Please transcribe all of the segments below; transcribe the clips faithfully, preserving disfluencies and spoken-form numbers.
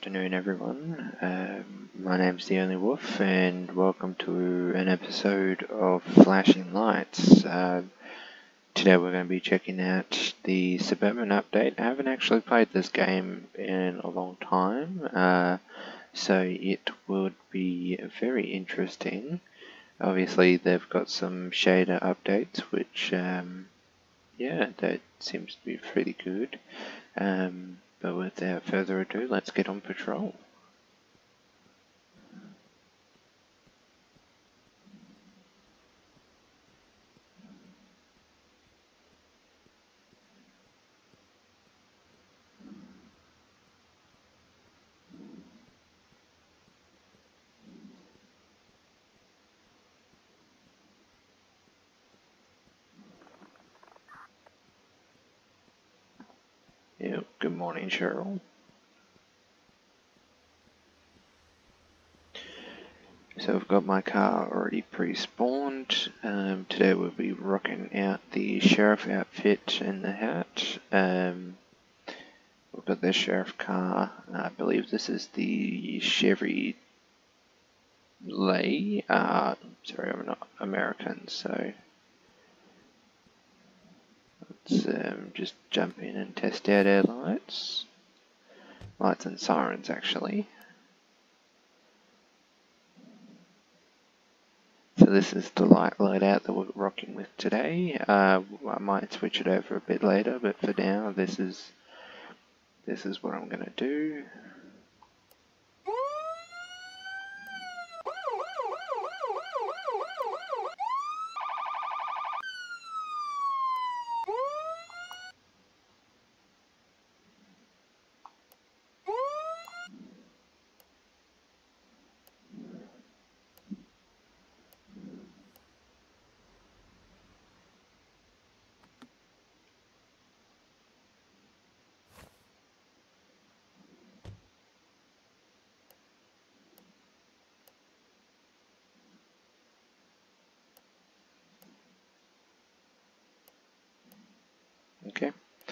afternoon, everyone. Um, my name's The Only Wolf, and welcome to an episode of Flashing Lights. Uh, today we're going to be checking out the Suburban update. I haven't actually played this game in a long time, uh, so it would be very interesting. Obviously, they've got some shader updates, which, um, yeah, that seems to be pretty good. Um, but without further ado, let's get on patrol. Yeah, good morning, Cheryl. So I've got my car already pre-spawned. Um, today we'll be rocking out the sheriff outfit and the hat. Um, we've got the sheriff car. I believe this is the Chevy Lay. Uh, sorry, I'm not American, so let's um, just jump in and test out our lights. Lights and sirens, actually. So this is the light loadout that we're rocking with today. Uh, I might switch it over a bit later, but for now, this is this is what I'm gonna do. Okay,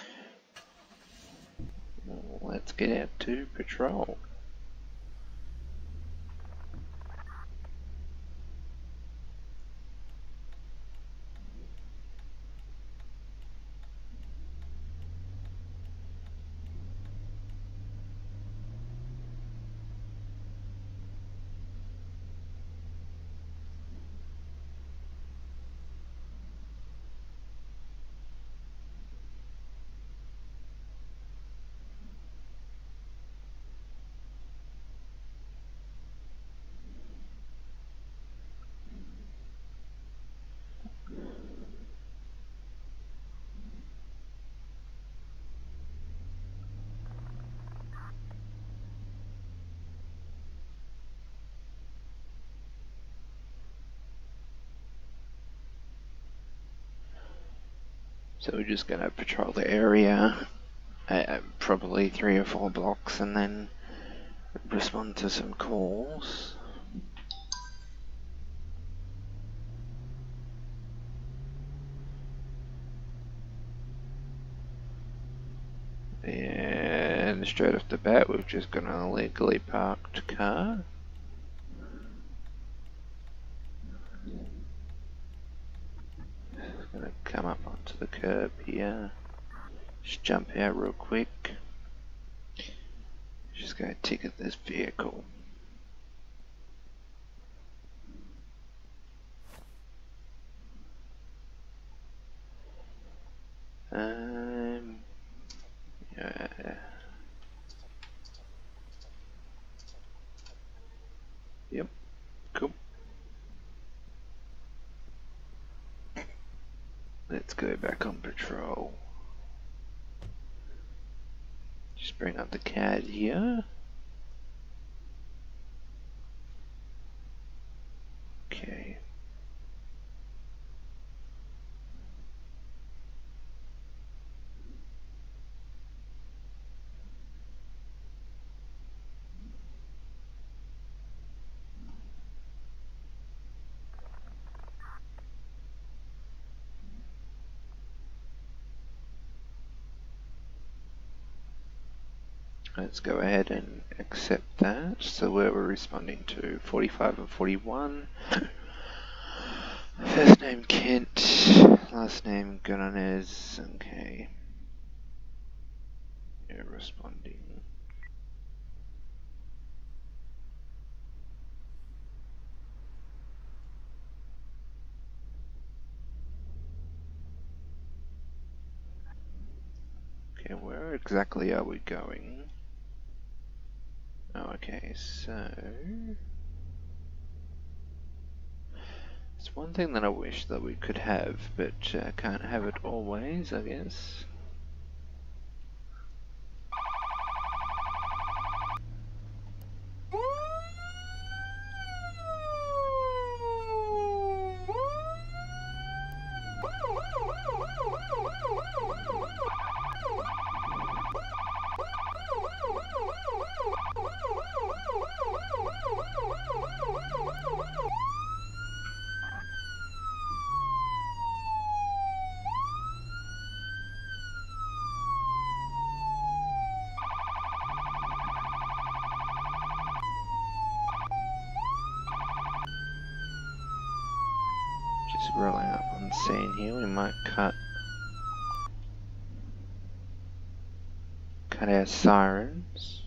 let's get out to patrol. So we're just gonna patrol the area, uh, probably three or four blocks, and then respond to some calls. And straight off the bat, we've just got an illegally parked car. Gonna come up onto the curb here. Just jump out real quick. Just gonna ticket this vehicle. Um, yeah. Yep, cool. Let's go back on patrol. Just bring up the C A D here. Okay. Let's go ahead and accept that. So where we're responding to forty-five and forty-one. First name Kent, last name Gunnanez. Okay. You're responding. Okay, where exactly are we going? Oh, okay, so... it's one thing that I wish that we could have, but uh, can't have it always, I guess. Just rolling up on scene here, we might cut cut our sirens.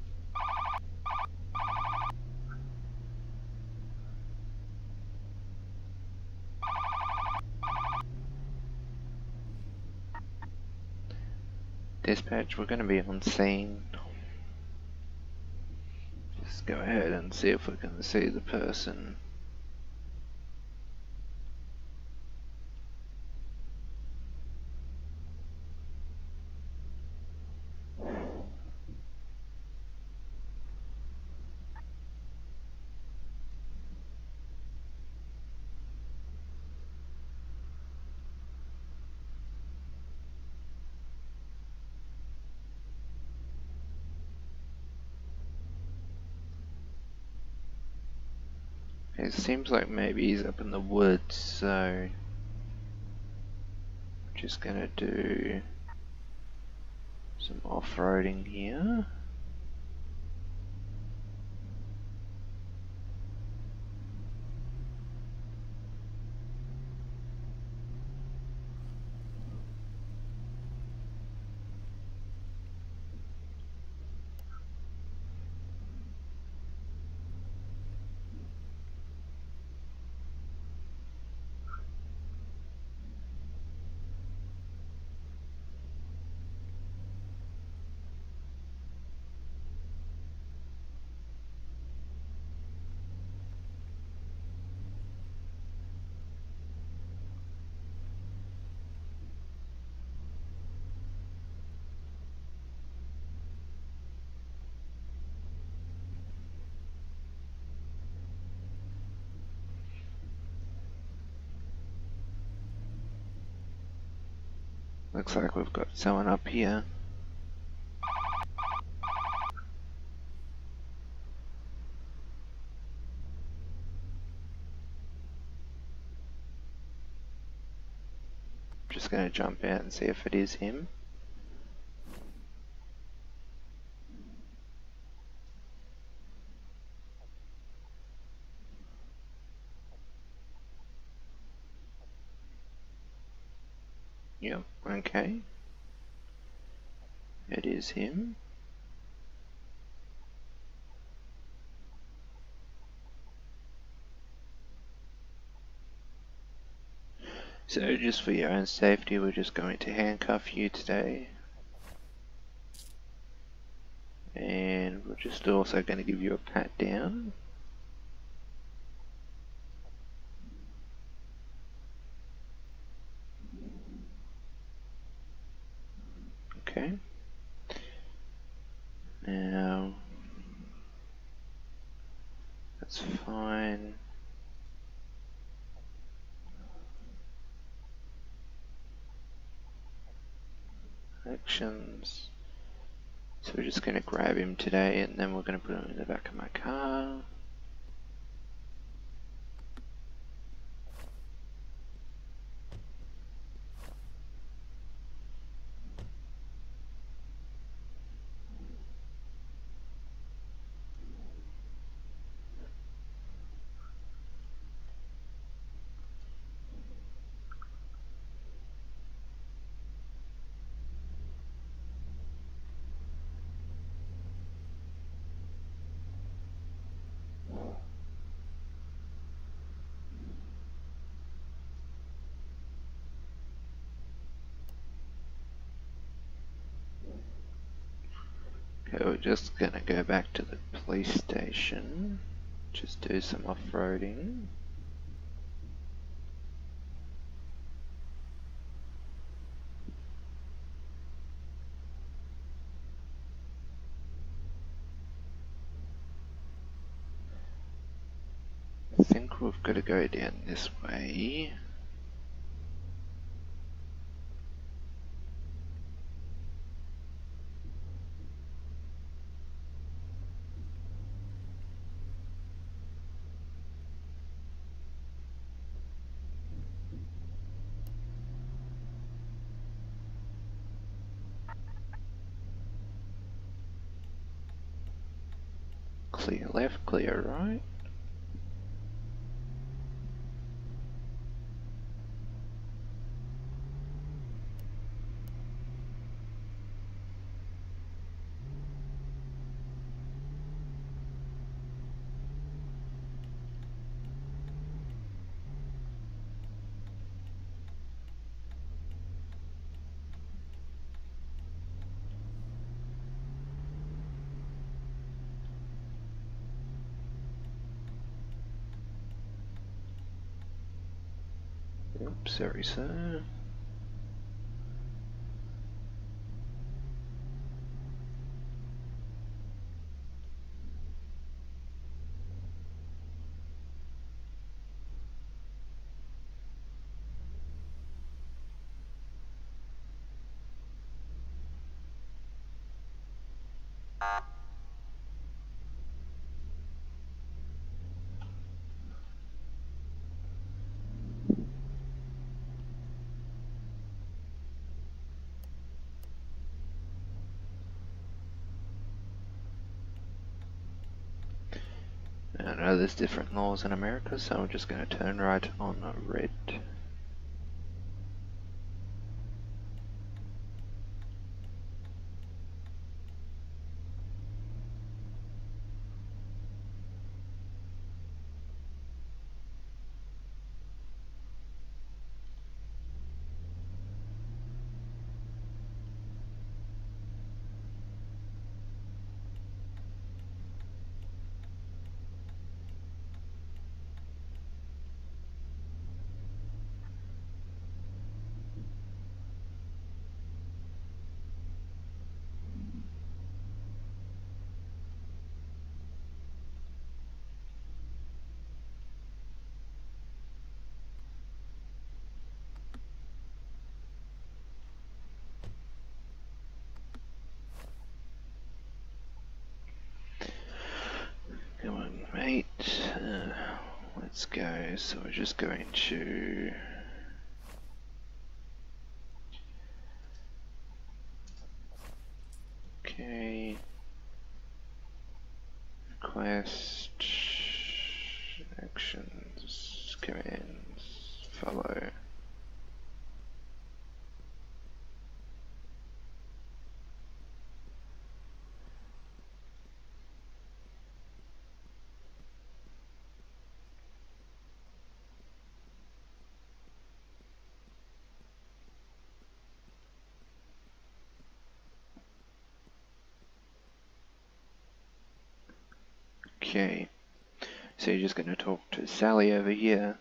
Dispatch, we're going to be on scene. Just go ahead and see if we can see the person. It seems like maybe he's up in the woods, so just gonna do some off-roading here. Looks like we've got someone up here. Just gonna jump out and see if it is him. Yep, okay. It is him. So just for your own safety, we're just going to handcuff you today. And we're just also going to give you a pat down. Okay. Now, that's fine. Actions. So we're just going to grab him today and then we're going to put him in the back of my car. Okay, we're just gonna go back to the police station, just do some off-roading. I think we've got to go down this way. Clear left, clear right. Oops, sorry sir. I know there's different laws in America, so I'm just going to turn right on red. Come on, mate. Uh, let's go. So we're just going to... Okay. Request... Actions... Commands... Follow. Okay, so you're just going to talk to Sally over here.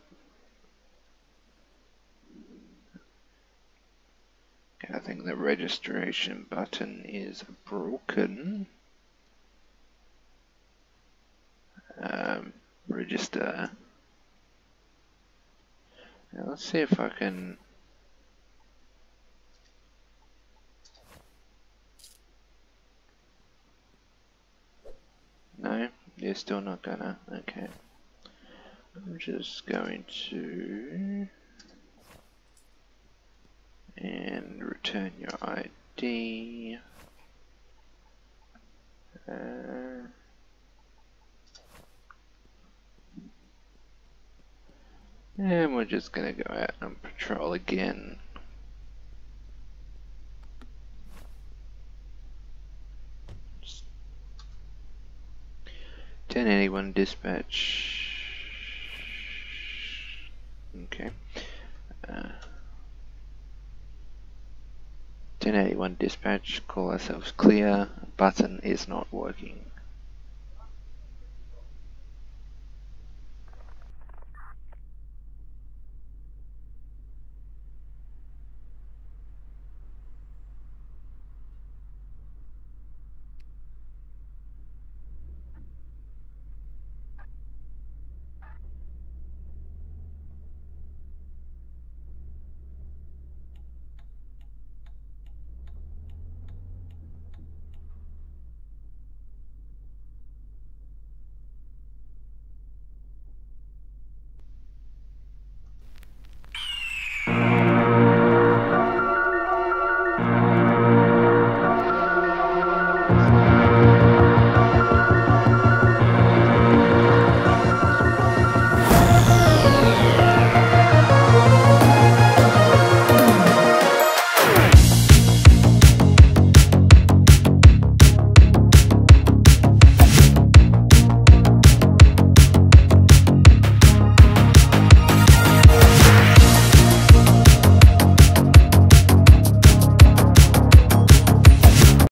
I think the registration button is broken. Um, register. Now let's see if I can... No, you're still not gonna. Okay. I'm just going to... and return your I D. Uh, and we're just gonna go out and patrol again. ten eighty-one dispatch. Okay. Uh, ten eighty-one dispatch, call ourselves clear, button is not working.